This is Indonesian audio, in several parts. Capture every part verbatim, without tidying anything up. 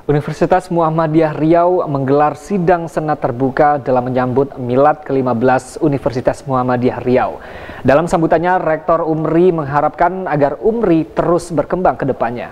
Universitas Muhammadiyah Riau menggelar sidang senat terbuka dalam menyambut Milad ke lima belas Universitas Muhammadiyah Riau. Dalam sambutannya, Rektor Umri mengharapkan agar Umri terus berkembang ke depannya.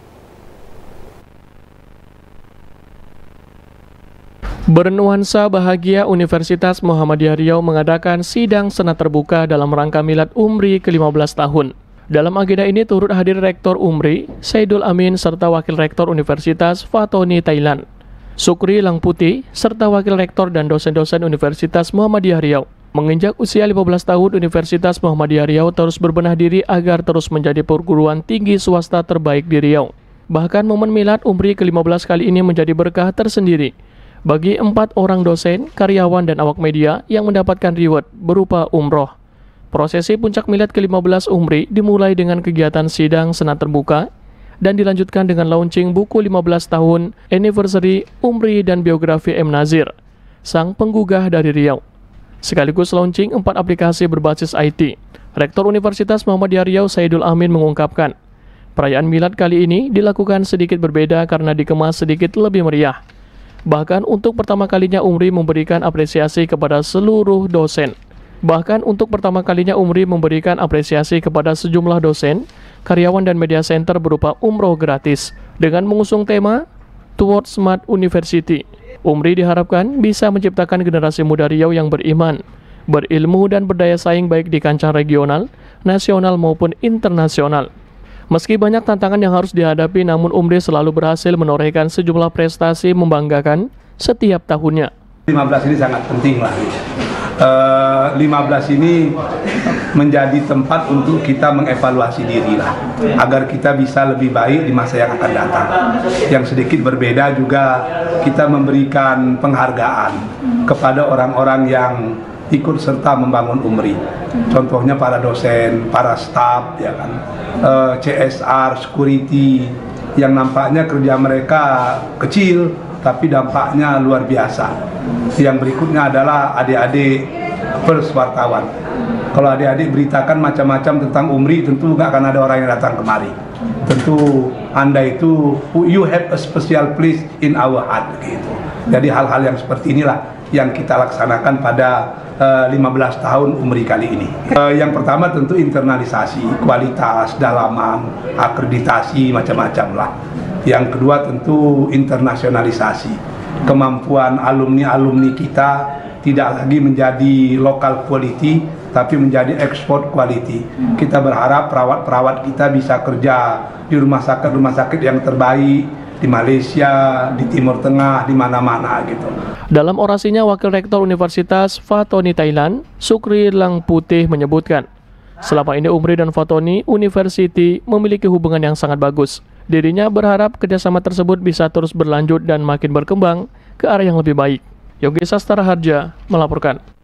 Bernuansa bahagia, Universitas Muhammadiyah Riau mengadakan sidang senat terbuka dalam rangka Milad Umri ke lima belas tahun. Dalam agenda ini turut hadir Rektor Umri, Saidul Amin, serta Wakil Rektor Universitas Fatoni Thailand, Sukri Langputi, serta Wakil Rektor dan dosen-dosen Universitas Muhammadiyah Riau. Menginjak usia lima belas tahun, Universitas Muhammadiyah Riau terus berbenah diri agar terus menjadi perguruan tinggi swasta terbaik di Riau. Bahkan momen Milad Umri ke lima belas kali ini menjadi berkah tersendiri bagi empat orang dosen, karyawan, dan awak media yang mendapatkan reward berupa umroh. Prosesi puncak Milad ke lima belas Umri dimulai dengan kegiatan sidang senat terbuka dan dilanjutkan dengan launching buku lima belas tahun anniversary Umri dan biografi M. Nazir, sang penggugah dari Riau. Sekaligus launching empat aplikasi berbasis I T. Rektor Universitas Muhammadiyah Riau Saidul Amin mengungkapkan, perayaan Milad kali ini dilakukan sedikit berbeda karena dikemas sedikit lebih meriah. Bahkan untuk pertama kalinya Umri memberikan apresiasi kepada seluruh dosen. Bahkan untuk pertama kalinya Umri memberikan apresiasi kepada sejumlah dosen, karyawan, dan media center berupa umroh gratis. Dengan mengusung tema Towards Smart University, Umri diharapkan bisa menciptakan generasi muda Riau yang beriman, berilmu, dan berdaya saing baik di kancah regional, nasional, maupun internasional. Meski banyak tantangan yang harus dihadapi, namun Umri selalu berhasil menorehkan sejumlah prestasi membanggakan setiap tahunnya. lima belas ini sangat penting lah. Uh, lima belas ini menjadi tempat untuk kita mengevaluasi diri lah, agar kita bisa lebih baik di masa yang akan datang. Yang sedikit berbeda juga, kita memberikan penghargaan kepada orang-orang yang ikut serta membangun Umri. Contohnya para dosen, para staf, ya kan, uh, C S R, security, yang nampaknya kerja mereka kecil, tapi dampaknya luar biasa. Yang berikutnya adalah adik-adik pers wartawan. Kalau adik-adik beritakan macam-macam tentang Umri, tentu nggak akan ada orang yang datang kemari. Tentu Anda itu, you have a special place in our heart, gitu. Jadi hal-hal yang seperti inilah yang kita laksanakan pada uh, lima belas tahun Umri kali ini. Uh, yang pertama tentu internalisasi, kualitas, dalaman, akreditasi, macam-macam lah. Yang kedua tentu internasionalisasi. Kemampuan alumni-alumni kita tidak lagi menjadi local quality, tapi menjadi export quality. Kita berharap perawat-perawat kita bisa kerja di rumah sakit-rumah sakit yang terbaik di Malaysia, di Timur Tengah, di mana-mana gitu. Dalam orasinya, Wakil Rektor Universitas Fatoni Thailand, Sukri Langputi, menyebutkan, selama ini Umri dan Fatoni University memiliki hubungan yang sangat bagus. Dirinya berharap kerjasama tersebut bisa terus berlanjut dan makin berkembang ke arah yang lebih baik. Yogi Sastara Harja melaporkan.